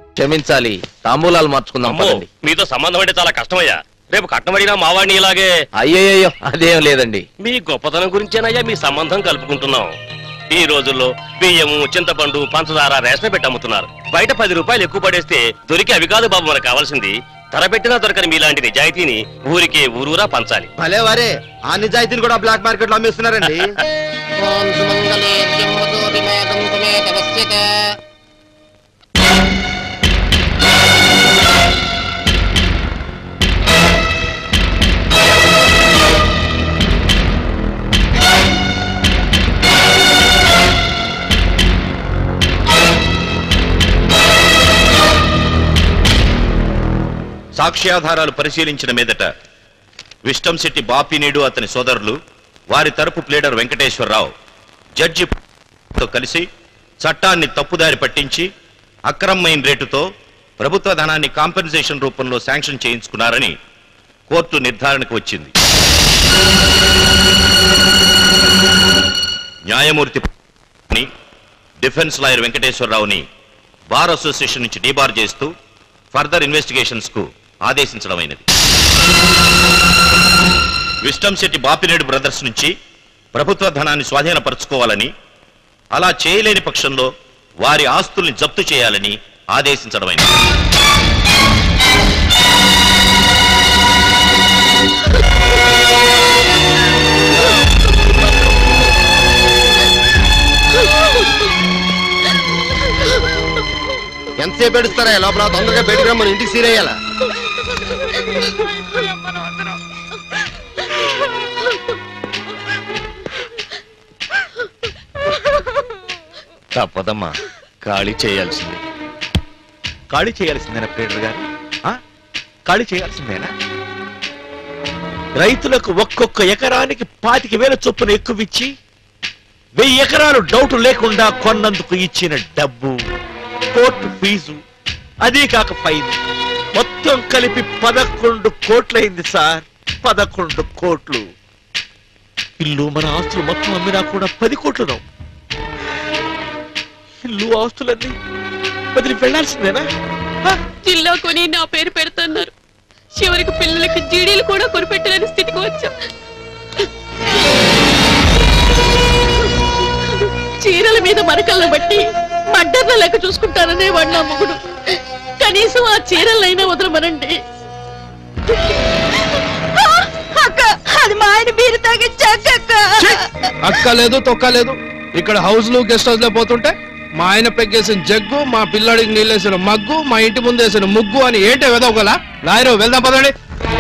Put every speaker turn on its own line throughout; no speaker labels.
క్షమించాలి, తాంబూలాలు మార్చుకుందాం.
మీతో సంబంధం అంటే చాలా కష్టమయ్యా. రేపు కట్టమడినా మావాడిని ఇలాగే.
అయ్యయ్యో, అదేం లేదండి.
మీ గొప్పతనం గురించేనయ్యా మీ సంబంధం కలుపుకుంటున్నాం. ఈ రోజుల్లో బియ్యము, చింతపండు, పంచదార రేషన్ పెట్టి అమ్ముతున్నారు. బయట 10 రూపాయలు ఎక్కువ పడేస్తే దొరికి అవి కాదు బాబు మనకు కావాల్సింది. ధర పెట్టినా దొరకని మీలాంటి నిజాయితీని ఊరికే ఊరూరా పంచాలి.
భలే వారే, ఆ నిజాయితీని కూడా బ్లాక్ మార్కెట్ లో అమ్మేస్తున్నారండి.
సాక్ష్యాధారాలు పరిశీలించిన మీదట విష్టంశెట్టి బాపినీడు అతని సోదరులు, వారి తరపు ప్లేడర్ వెంకటేశ్వరరావు జడ్జితో కలిసి చట్టాన్ని తప్పుదారి పట్టించి అక్రమమైన రేటుతో ప్రభుత్వ ధనాన్ని కాంపెన్సేషన్ రూపంలో శాంక్షన్ చేయించుకున్నారని కోర్టు నిర్ధారణకు వచ్చింది. న్యాయమూర్తి డిఫెన్స్ లాయర్ వెంకటేశ్వరరావుని బార్ అసోసియేషన్ నుంచి డీబార్ చేస్తూ ఫర్దర్ ఇన్వెస్టిగేషన్స్ కు ఆదేశించడమైనది. విష్టంశెట్టి బాపినేడు బ్రదర్స్ నుంచి ప్రభుత్వ ధనాన్ని స్వాధీనపరచుకోవాలని, అలా చేయలేని పక్షంలో వారి ఆస్తుల్ని జప్తు చేయాలని ఆదేశించడమైనది.
ఎంతసేపు ఏడుస్తారా? లోపల తొందరగా బయటకు రమ్మని, ఇంటికి సీరేయాలా?
తప్పదమ్మా, ఖాళీ చేయాల్సిందే. ఖాళీ చేయాల్సిందేనా ప్లేడర్ గారు? ఖాళీ చేయాల్సిందేనా? రైతులకు ఒక్కొక్క ఎకరానికి 25,000 చొప్పున ఎక్కువిచ్చి 1000 ఎకరాలు డౌట్ లేకుండా కొన్నందుకు ఇచ్చిన డబ్బు, కోర్టు ఫీజు, అదీ కాక ఫైన్, మొత్తం కలిపి 11 కోట్లయింది సార్. 11 కోట్లు. ఇల్లు మన ఆస్తులు మొత్తం అమ్మినా కూడా 10 కోట్లు రావు. ఇల్లు ఆస్తులన్నీ వదిలి వెళ్లాల్సిందేనా?
జిల్లా కొని నా పేరు పెడుతున్నారు. చివరికి పిల్లలకి జీడీలు కూడా కొనిపెట్టలేని స్థితికి వచ్చాం. చీరల మీద మరకలను బట్టి మడ్డర్ల లెక్క చూసుకుంటాననే వాడు నా మొగుడు. కనీసం ఆ చీరలైనా వదలమనండి. అక్క, అది మా ఆయన బీరు తాగించాక.
అక్క లేదు, తొక్క లేదు. ఇక్కడ హౌస్ లు గెస్ట్ హౌస్ లో పోతుంటే మా ఆయన పెగ్గేసిన జగ్గు, మా పిల్లాడికి నీళ్ళేసిన మగ్గు, మా ఇంటి ముందు వేసిన ముగ్గు అని ఏంటే వెదవగల? లాయరు వెళ్దాం పదండి.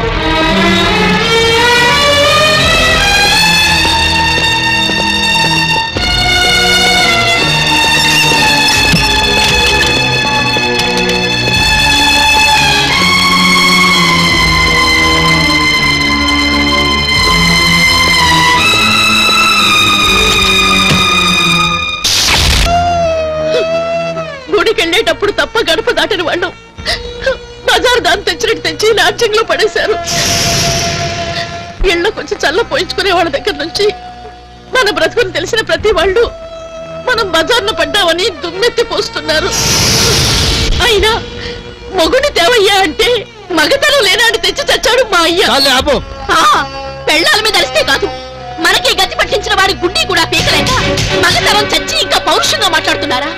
గుడికెళ్ళేటప్పుడు తప్ప గడప దాటని వాళ్ళం బజారు దాన్ని తెచ్చినట్టు తెచ్చి లాడ్జింగ్ లో పడేశారు. ఇళ్లకొచ్చి చల్ల పోయించుకునే వాళ్ళ దగ్గర నుంచి మన బ్రతుకుని తెలిసిన ప్రతి వాళ్ళు మనం బజార్ను పడ్డామని దుమ్మెత్తి పోస్తున్నారు. అయినా మొగుడి దేవయ్యా అంటే మగతనం లేనాడు తెచ్చి చచ్చాడు మా అయ్య. పెళ్ళాల మీద అరిస్తే కాదు, మనకి గతి పట్టించిన వాడి గుండీ కూడా పీకలేక మగతనం చచ్చి ఇంకా పౌరుషంగా మాట్లాడుతున్నారా?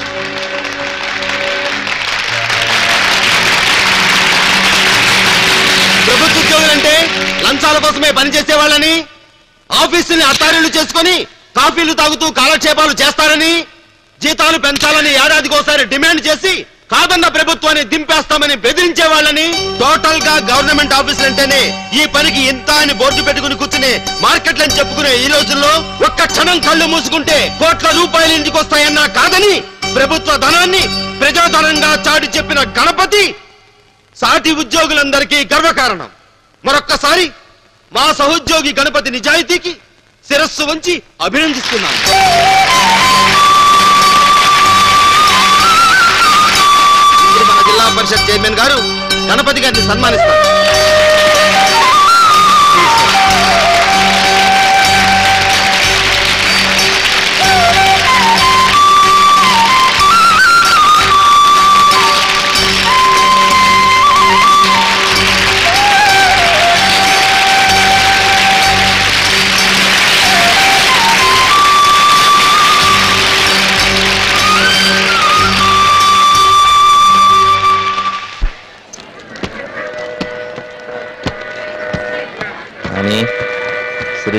ప్రభుత్వ ఉద్యోగులంటే లంచాల కోసమే పనిచేసే వాళ్ళని, ఆఫీసుల్ని అత్తారీలు చేసుకుని కాఫీలు తాగుతూ కాలక్షేపాలు చేస్తారని, జీతాలు పెంచాలని ఏడాదికోసారి డిమాండ్ చేసి కాదన్న ప్రభుత్వాన్ని దింపేస్తామని బెదిరించే వాళ్ళని, టోటల్ గా గవర్నమెంట్ ఆఫీసులు అంటేనే ఈ పనికి ఇంత అని బోర్డు పెట్టుకుని కూర్చునే మార్కెట్లని చెప్పుకునే ఈ రోజుల్లో ఒక్క క్షణం కళ్ళు మూసుకుంటే కోట్ల రూపాయలు ఇంటికి వస్తాయన్నా కాదని ప్రభుత్వ ధనాన్ని ప్రజాధనంగా చాటి చెప్పిన గణపతి సాటి ఉద్యోగులందరికీ గర్వకారణం. మరొక్కసారి మా సహోద్యోగి గణపతి నిజాయితీకి శిరస్సు వంచి అభినందిస్తున్నాను. మన జిల్లా పరిషత్ చైర్మన్ గారు గణపతి గారిని సన్మానిస్తారు.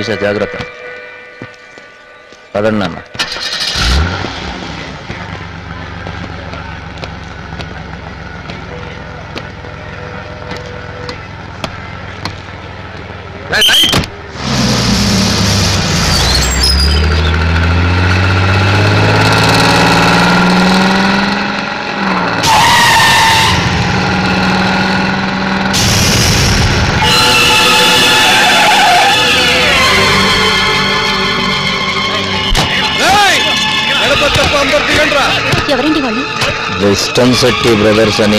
చేసా జాగ్రత్త. పదండి నాన్న.
ఎవరండి వాళ్ళు?
విస్టమ్ శెట్టి బ్రదర్స్ అని.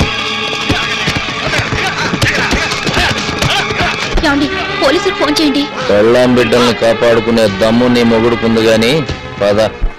ఏమండి, పోలీసులకు ఫోన్ చేయండి.
పెళ్ళాం బిడ్డల్ని కాపాడుకునే దమ్ము నీ మొగుడుకుంది గాని పద.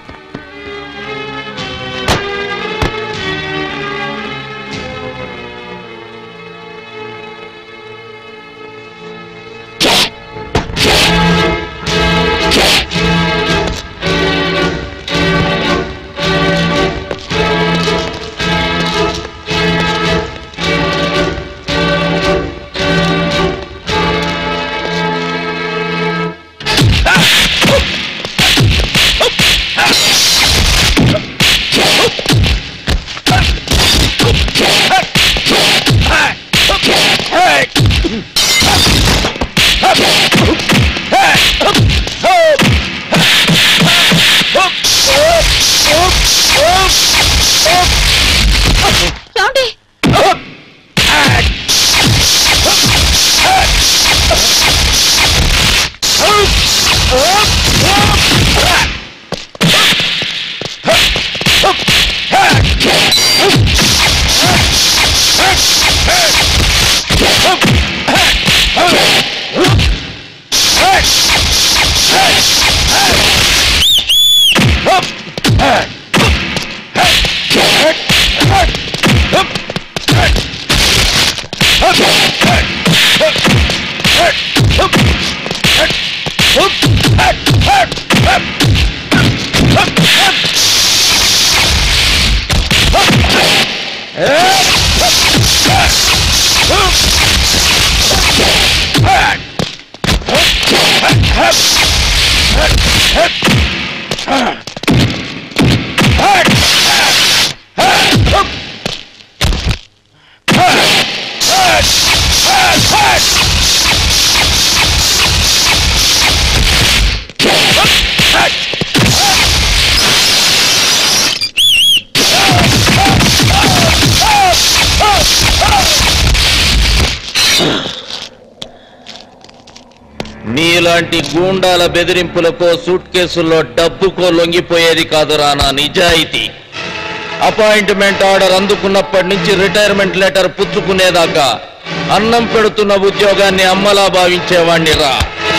నీలాంటి గూండాల బెదిరింపులకో సూట్ కేసుల్లో డబ్బుకో లొంగిపోయేది కాదురా నా నిజాయితీ. అపాయింట్మెంట్ ఆర్డర్ అందుకున్నప్పటి నుంచి రిటైర్మెంట్ లెటర్ పుచ్చుకునేదాకా అన్నం పెడుతున్న ఉద్యోగాన్ని అమ్మలా భావించేవాణ్ణి రా.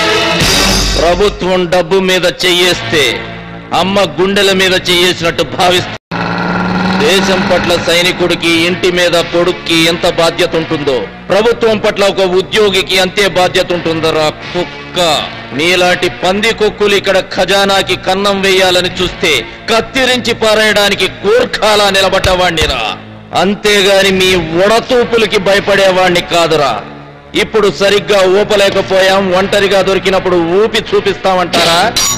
ప్రభుత్వం డబ్బు మీద చెయ్యేస్తే అమ్మ గుండెల మీద చెయ్యేసినట్టు భావిస్తా. దేశం పట్ల సైనికుడికి, ఇంటి మీద కొడుక్కి ఎంత బాధ్యత ఉంటుందో ప్రభుత్వం పట్ల ఒక ఉద్యోగికి అంతే బాధ్యత ఉంటుందరా కుక్క. నీలాంటి పంది కుక్కులు ఇక్కడ ఖజానాకి కన్నం వేయాలని చూస్తే కత్తిరించి పారేయడానికి గూర్ఖాలా నిలబడ్డవాణ్ణిరా. అంతేగాని మీ ఉడతూపులకి భయపడేవాణ్ణి కాదురా. ఇప్పుడు సరిగ్గా ఊపలేకపోయాం, ఒంటరిగా దొరికినప్పుడు ఊపి చూపిస్తామంటారా?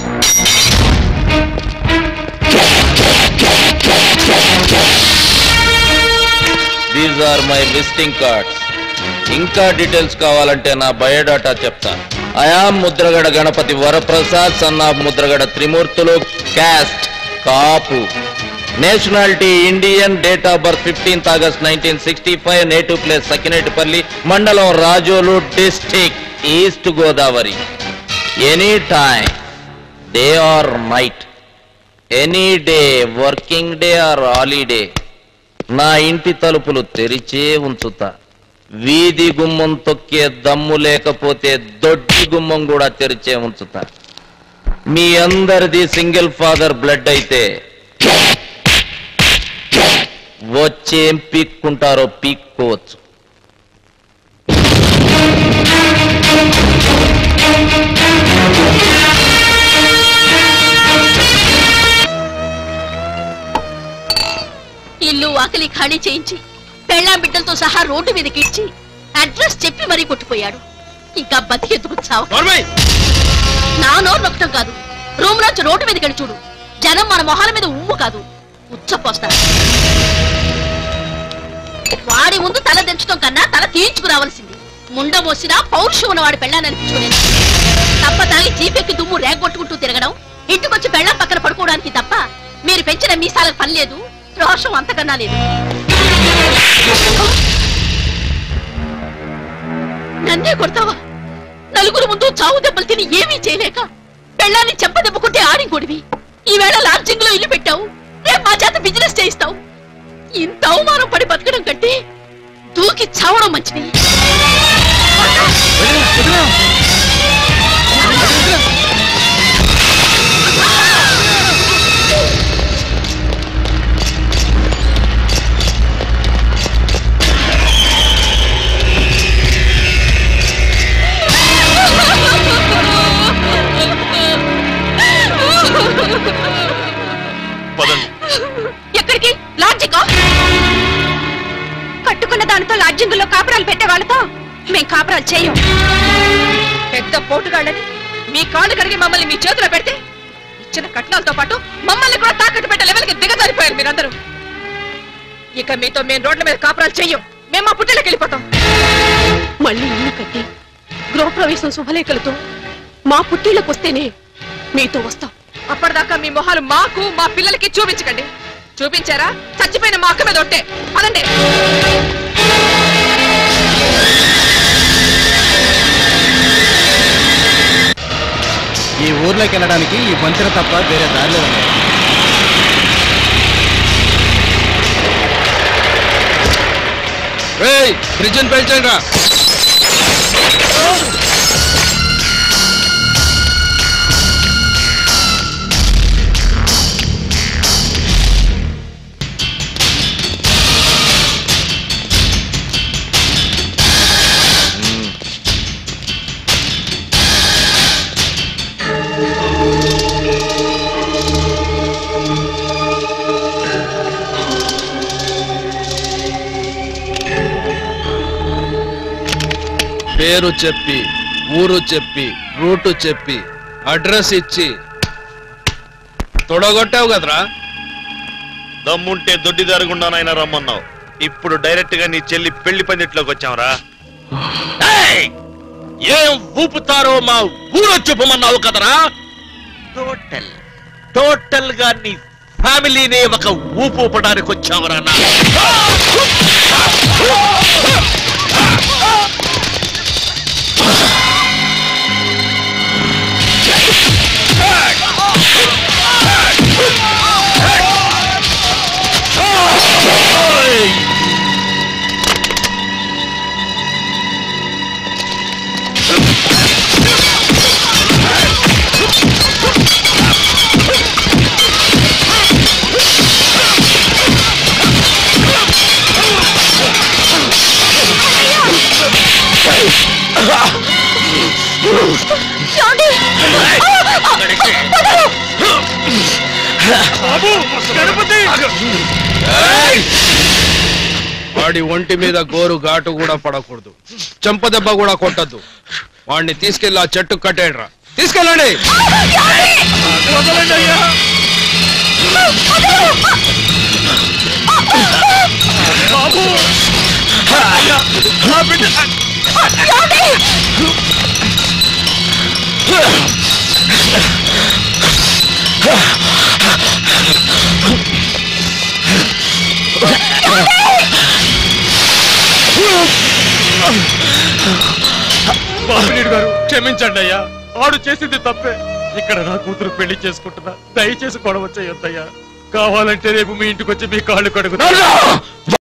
These are my visiting cards. ఇంకా డీటెయిల్స్ కావాలంటే నా బయోడాటా చెప్తా. I am Mudragada Ganapathi Varaprasad, son of Mudragada Trimurthulu, caste Kapu, nationality Indian, date of birth 15th August 1965, native place Sakinetipalli, మండలం Razole, district East Godavari. Any time, day or night, any day, working day or holiday, నా ఇంటి తలుపులు తెరిచే ఉంచుతా. వీధి గుమ్మం తొక్కే దమ్ము లేకపోతే దొడ్డి గుమ్మం కూడా తెరిచే ఉంచుతా. మీ అందరిది సింగిల్ ఫాదర్ బ్లడ్ అయితే వచ్చేం పీక్కుంటారో పీక్కోవచ్చు.
ఇల్లు వాకిలి ఖాళీ చేయించి పెళ్ళాం బిడ్డలతో సహా రోడ్డు మీదకి ఇచ్చి అడ్రస్ చెప్పి మరీ కొట్టిపోయాడు. ఇంకా బతికెందుకు చావు? నా నోరు నొక్కటం కాదు, రూమ్ నుంచి రోడ్డు మీదకి వెళ్ళి చూడు. జనం మన మొహాల మీద ఉమ్ము కాదు ఉచ్చపోస్తారు. వాడి ముందు తల దించడం కన్నా తల తీయించుకు రావాల్సింది. ముండ మోసినా పౌరుషం ఉన్నవాడి పెళ్ళాన్ని అనిపించుకునేది. తప్ప తాగి జీపెక్కి దుమ్ము రేగొట్టుకుంటూ తిరగడం, ఇంటికొచ్చి పెళ్ళం పక్కన పడుకోవడానికి తప్ప మీరు పెంచిన మీసాలకు పని లేదు, రోషం అంతకన్నా లేదు. నన్నే కొడతావా? నలుగురు ముందు చావు దెబ్బలు తిని ఏమీ చేయలేక పెళ్ళాన్ని చెంప దెబ్బకుంటే ఆడింకొడివి. ఈవేళ లాడ్జింగ్ లో ఇల్లు పెట్టావు, రేపు మా చేత బిజినెస్ చేయిస్తావు. ఇంత అవమానం పడి బతకడం కంటే దూకి చావడం మంచిది. ఎక్కడికి? లాడ్జింగ్. కట్టుకున్న దానితో లాడ్జింగుల్లో కాపురాలు పెట్టే వాళ్ళతో మేం కాపురాలు చేయం. పెద్ద పోటుగాళ్ళని మీ కాళ్ళు కడిగి మమ్మల్ని మీ చేతిలో పెడితే ఇచ్చిన కట్నాలతో పాటు మమ్మల్ని కూడా తాకట్టు పెట్టే లెవెల్కి దిగజారిపోయారు మీరందరూ. ఇక మీతో మేము రోడ్ల మీద కాపురాలు చెయ్యం. మేము మా పుట్టిళ్ళకి వెళ్ళిపోతాం. మళ్ళీ ఇల్లు కట్టి గృహప్రవేశం శుభలేఖలతో మా పుట్టిళ్ళకి వస్తేనే మీతో వస్తాం. అప్పటిదాకా మీ మొహాలు మాకు మా పిల్లలకి చూపించకండి. చూపించారా చచ్చిపోయిన మా అక్క మీద ఒట్టే. పదండి.
ఈ ఊర్లోకి వెళ్ళడానికి ఈ వంతెన తప్ప వేరే దారిలో ఉన్నాయి.
బ్రిడ్జిని పెంచండి రా. పేరు చెప్పి, ఊరు చెప్పి, రూటు చెప్పి, అడ్రస్ ఇచ్చి తొడగొట్టావు కదరా.
దమ్ముంటే దొడ్డిదారుగుండానైనా రమ్మన్నావు. ఇప్పుడు డైరెక్ట్ గా నీ చెల్లి పెళ్లి పందిట్లోకి వచ్చావురా. ఏం ఊపుతారో మా ఊరు చెప్పమన్నావు కదరా. టోటల్ గా నీ ఫ్యామిలీనే ఒక ఊపు ఊపడానికి వచ్చావురా.
వాడి ఒంటి మీద గోరు ఘాటు కూడా పడకూడదు, చెంప దెబ్బ కూడా కొట్టద్దు. వాడిని తీసుకెళ్ళి ఆ చెట్టు కట్టేయడ్రా. తీసుకెళ్ళండి.
బాబునీడు గారు క్షమించండి అయ్యా. ఆడు చేసింది తప్పే. ఇక్కడ నా కూతురు పెళ్లి చేసుకుంటున్నా, దయచేసి గొడవ చేయొద్దయ్యా. కావాలంటే రేపు మీ ఇంటికి వచ్చి మీ కాళ్ళు కడుగుతా.